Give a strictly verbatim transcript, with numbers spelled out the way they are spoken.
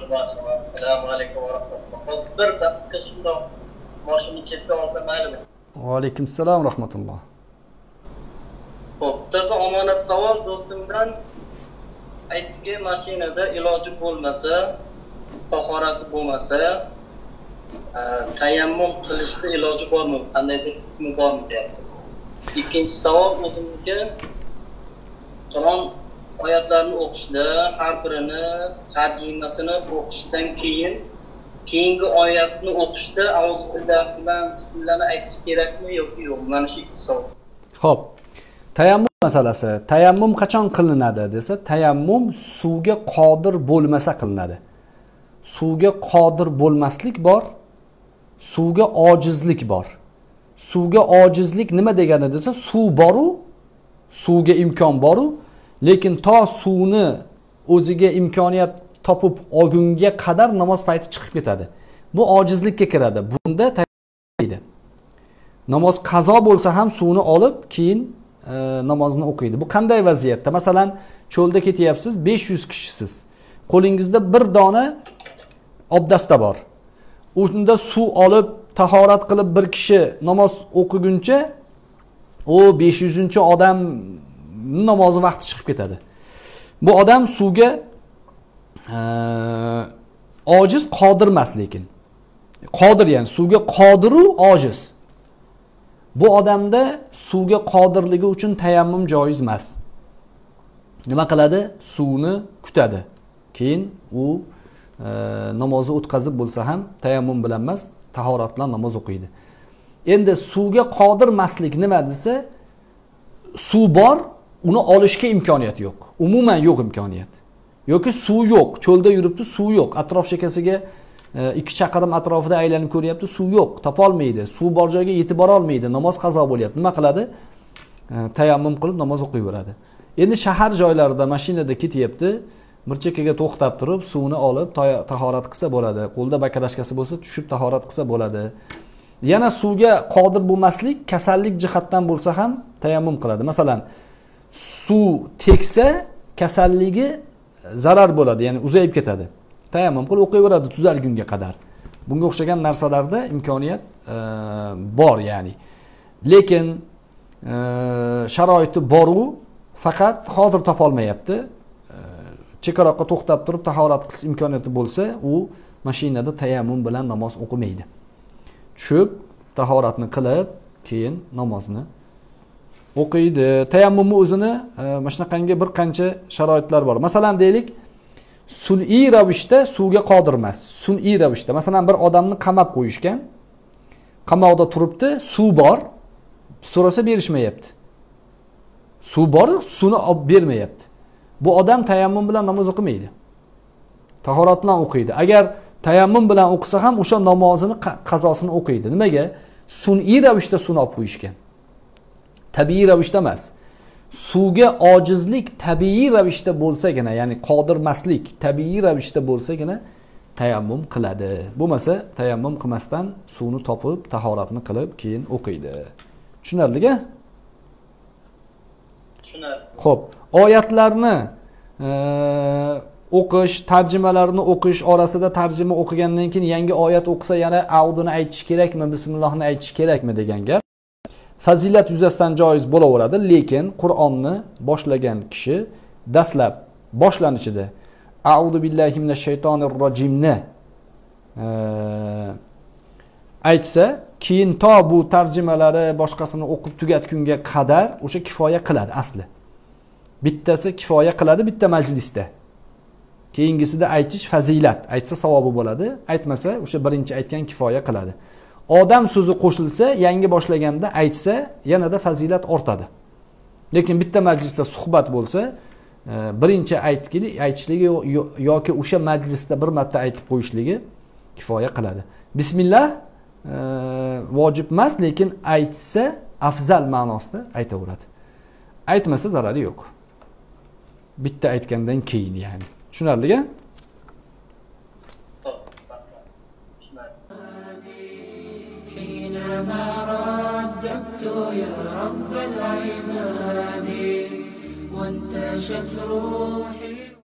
Assalomu alaykum va rahmatulloh. Hozir bir daqiqa shundoq mashina chetga olsam maylimi? Va alaykum assalom va rahmatulloh. Xo'p, toza omonat savol do'stimdan aytdiki, mashinada iloji bo'lmasa, tahorati bo'lmasa, tayammum qilishda iloji bormi? Qandaydir hukmi bormi deyapti. Ikkinchi savol o'zimga Qur'on oyatlarini o'qishda har birini tarjimasini o'qishdan keyin keyingi oyatni o'qishda auzubillahi bilan bismillahni aytish kerakmi yoki yo'q? Mana shu ikki savol. Xo'p. Tayammum masalasi. Tayammum qachon qilinadi desa, tayammum suvga qodir bo'lmasa qilinadi. Suvga qodir bo'lmaslik bor, suvga ojizlik bor. Suvga ojizlik nima degani desa, suv boru, suvga imkon boru, lekin to suvni o'ziga imkoniyat topib olgunga qadar namoz payti chiqib ketadi. Bu ojizlikka kiradi. Bunda tayammum. Namoz qazo bo'lsa ham suvni olib, keyin e, namozni o'qiydi. Bu qanday vaziyatda? Masalan, cho'lda ketyapsiz, besh yuz kishisiz. Qo'lingizda bir dona obdasta bor. Unda suv olib, tahorat qilib bir kishi namoz o'qiguncha, o besh yuzinchi odam namozi vaqti chiqib ketadi. Bu odam suvga e, ojiz, qodir emas lekin. Qodir, ya'ni suvga qodiru ojiz. Bu odamda suvga qodirligi uchun tayammum joiz emas. Nima qiladi? Suvni kutadi. Keyin u e, namozni o'tkazib bo'lsa ham tayammum bilan emas, tahorat bilan namoz o'qiydi. Endi suvga qodir emaslik nima desa, suv bor, uni olishga imkoniyat yo'q. Umuman yo'q imkoniyat. Yoki suv yo'q, cho'lda yuribdi, suv yo'q. Atrof chekasiga ikki chaqirim atrofida aylanib ko'ryapti, suv yo'q, topolmaydi. Suv bor joyga yetib bora olmaydi, namoz qazo bo'lyapti. Nima qiladi? Tayammum qilib namoz o'qiyveradi. Endi shahar joylarida mashinada ketyapti, bir chekkaga to'xtab turib, suvni olib tahorat qilsa bo'ladi. Qo'lda bakarashkasi bo'lsa, tushib tahorat qilsa bo'ladi. Yana suvga qodir bo'lmaslik kasallik jihatdan bo'lsa ham tayammum qiladi. Masalan, suv teksa kasalligi zarar bo'ladi, ya'ni uzayib ketadi. Tayammum qilib o'qiyveradi tuzalgunga qadar. Bunga o'xshagan narsalarda imkoniyat e, bor ya'ni. Lekin e, sharoiti boru, faqat hozir topolmayapti. E, chekkaroqqa to'xtab turib tahorat qilish imkoniyati bo'lsa, u mashinada tayammum bilan namoz o'qimaydi. Tushib, tahoratni qilib, keyin namozni o'qiydi. Tayammumni o'zini e, mana shunaqangi bir qancha sharoitlar bor. Masalan, deylik, sun'iy ravishda suvga qodir emas. Sun'iy ravishda, masalan, bir odamni qamab qo'yishgan. Qamoqda turibdi, suv bor, so'rasa berishmayapti. Suv bor, suvni olib bermayapti. Bu odam tayammum bilan namoz o'qimaydi. Tahorat bilan o'qiydi. Agar tayammum bilan o'qisa ham o'sha namozini qazosini o'qiydi. Nimaga? Sun'iy ravishda suvni olib qo'yishgan. Tabiiy ravishda emas. Suvga ojizlik tabiiy ravishda bo'lsagina, ya'ni qodir emaslik tabiiy ravishda bo'lsagina tayammum qiladi. Bo'lmasa tayammum qilmasdan suvni topib, tahoratni qilib, keyin o'qiydi. Tushunarli-a? Tushunarli. Xo'p, oyatlarni e, o'qish, tarjimalarni o'qish orasida tarjima o'qigandan keyin yangi oyat o'qisa yana audini aytish kerakmi, bismillohni aytish kerakmi degan gap. Fazilat yuzasidan joiz bo'laveradi, lekin Qur'onni boshlagan kishi dastlab boshlanishida A'udhu billahi minash shaytonir rojimni e, aytsa, keyin to bu tarjimalari boshqasini o'qib tugatgunga qadar o'sha kifoya qiladi asli. Bittasi kifoya qiladi bitta majlisda. Keyingisida aytish fazilat, aytsa savobi bo'ladi, aytmasa o'sha birinchi aytgan kifoya qiladi. Odam so'zi qo'shilsa, yangi boshlaganda aytsa, yanada fazilat ortadi. Lekin bitta majlisda suhbat bo'lsa, birinchi aytgili aytishligi yoki o'sha majlisda bir marta aytib qo'yishligi kifoya qiladi. Bismillah e, vojib emas, lekin aytsa afzal ma'nosida aytaveradi. Aytmasa zarari yo'q. Bitta aytgandan keyin, ya'ni. Tushunarli-a? حينما رددت يا رب العباد وانتشت روحي